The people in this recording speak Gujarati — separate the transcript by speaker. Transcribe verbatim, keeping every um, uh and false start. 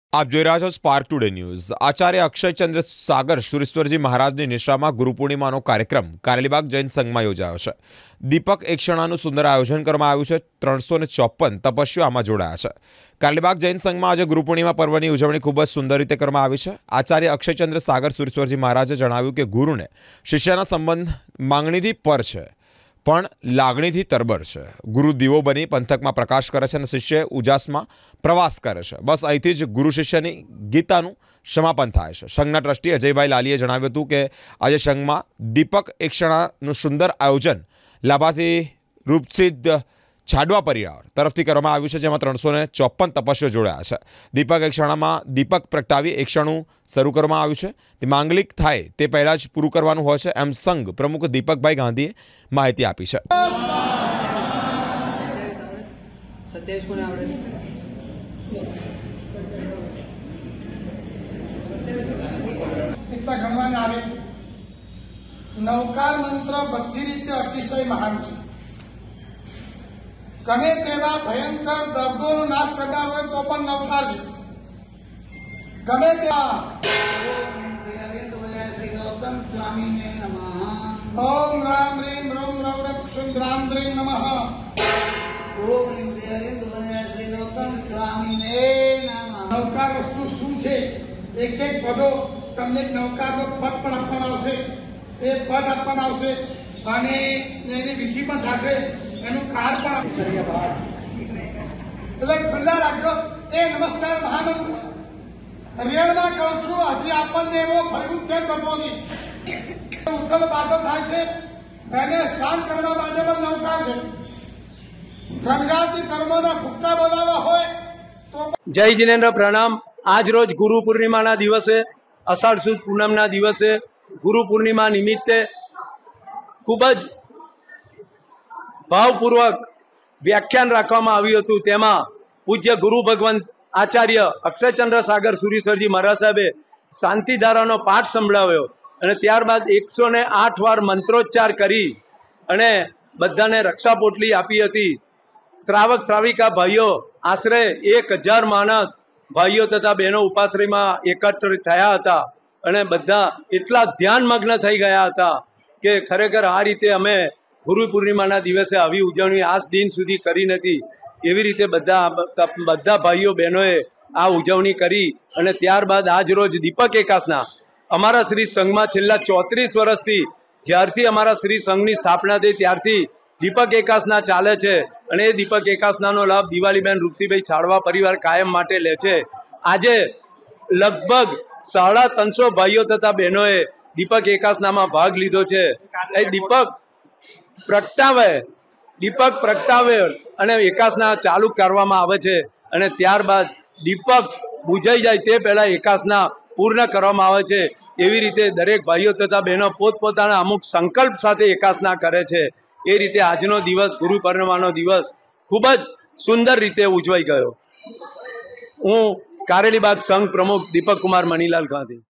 Speaker 1: आप જોઈ રહ્યા છો સ્પાર્ક ટુડે ન્યૂઝ। આચાર્ય અક્ષયચંદ્ર સાગર સુરેશ્વરજી મહારાજની નિશ્રામાં ગુરુ પૂર્ણિમાનો કાર્યક્રમ કારેલીબાગ જૈન સંઘમાં યોજાયો છે। દીપક એકક્ષણાનું સુંદર આયોજન કરવામાં આવ્યું છે। ત્રણસો ને ચોપન તપસ્વીઓ આમાં જોડાયા છે। કારેલીબાગ જૈન સંઘમાં આજે ગુરુ પૂર્ણિમા પર્વની ઉજવણી ખૂબ જ સુંદર રીતે કરવામાં આવી છે। આચાર્ય અક્ષયચંદ્ર સાગર સુરેશ્વરજી મહારાજે જણાવ્યું કે ગુરુને શિષ્યના સંબંધ માંગણીથી પર છે પણ લાગણીથી તરબર છે। ગુરુ દીવો બની પંથકમાં પ્રકાશ કરે છે અને શિષ્ય ઉજાસમાં પ્રવાસ કરે છે। બસ અહીંથી જ ગુરુ શિષ્યની ગીતાનું સમાપન થાય છે। સંઘના ટ્રસ્ટી અજયભાઈ લાલીએ જણાવ્યું હતું કે આજે સંઘમાં દીપક એકક્ષણાનું સુંદર આયોજન લાભાર્થી રૂપસિદ્ધ છાડવા પરિવાર તરફથી કરવામાં આવ્યું છે, જેમાં ત્રણસો ને ચોપન તપસ્વીઓ જોડાયા છે। દીપક એકક્ષણામાં દીપક પ્રગટાવી એકક્ષણું શરૂ કરવામાં આવ્યું છે। તે માંગલિક થાય તે પહેલાં જ પૂરું કરવાનું હોય છે, એમ સંઘ પ્રમુખ દીપકભાઈ ગાંધીએ માહિતી આપી છે।
Speaker 2: नवकार मंत्र बधी रीते अतिशय महान है। गमे तेवा भयंकर दर्दों नाश करनार होय तो पण नवकार है। गमे तेवा ओम राम ह्रीम रोम रव रव क्षुद्राम द्रीम नमः। नवकार वस्तु शू है? एक एक पदों तमने नवकार नो पद पण आपवामां आवशे। ए पद आपवामां आवशे अने एनी विधि पण साथे एनु कार पण એટલે ખુલ્લા રાખજો। એ નમસ્કાર મહામંત્ર રિયલમાં કહું છું, હજી આપણને એવો ભયભૂત કેમ થતો નથી? ઉથલ પાથલ થાય છે, એને શાંત કરવા માટે પણ નવકાર છે। ગંગાથી કર્મોના ભૂક્કા બોલાવા હોય તો
Speaker 3: જય જીનેન્દ્ર પ્રણામ। આજ રોજ ગુરુ પૂર્ણિમાના દિવસે અષાઢ સુદ પૂનમના દિવસે ગુરુ પૂર્ણિમા નિમિત્તે ખૂબ જ ભાવપૂર્વક વ્યાખ્યાન રાખવામાં આવ્યું હતું। તેમાં પૂજ્ય ગુરુ ભગવંત આચાર્ય અક્ષયચંદ્ર સાગર સુરેશ્વરજી મહારાજ સાહેબે શાંતિધારાનો પાઠ સંભળાવ્યો અને ત્યારબાદ એકસો ને આઠ વાર મંત્રોચ્ચાર કરી અને બધાને રક્ષા પોટલી આપી હતી। શ્રાવક શ્રાવિકા ભાઈઓ આશરે એક હજાર માણસ ભાઈઓ તથા બહેનો ઉપાશ્રયમાં એકત્રિત થયા હતા અને બધા એટલા ધ્યાનમગ્ન થઈ ગયા હતા કે ખરેખર આ રીતે અમે ગુરુ પૂર્ણિમાના દિવસે આવી ઉજવણી આજ દિન સુધી કરી નથી। એવી રીતે બધા બધા ભાઈઓ બહેનોએ આ ઉજવણી કરી અને ત્યારબાદ આજ રોજ દીપક એકાસના અમારા શ્રી સંઘમાં છેલ્લા ચોત્રીસ વર્ષથી જ્યારથી અમારા શ્રી સંઘની સ્થાપના થઈ ત્યારથી દીપક એકાસના ચાલે છે અને એ દીપક એકાસનાનો લાભ દિવાળીબેન રૂપસીભાઈ છાડવા પરિવાર કાયમ માટે લે છે। આજે લગભગ સાડા ત્રણસો ભાઈઓ તથા બહેનોએ દીપક એકાસનામાં ભાગ લીધો છે। એ દીપક પ્રગટાવે દીપક પ્રગટાવે અને એકાસના ચાલુ કરવામાં આવે છે અને ત્યારબાદ દીપક બુજાઈ જાય તે પહેલા એકાસના પૂર્ણ કરવામાં આવે છે। એવી રીતે દરેક ભાઈઓ તથા બહેનો પોતપોતાના અમુક સંકલ્પ સાથે એકાસના કરે છે। એ રીતે આજનો દિવસ ગુરુ પૂર્ણિમાનો દિવસ ખૂબ જ સુંદર રીતે ઉજવાઈ ગયો। હું કારેલીબાગ સંઘ પ્રમુખ દીપક કુમાર મનીલાલ ગાંધી।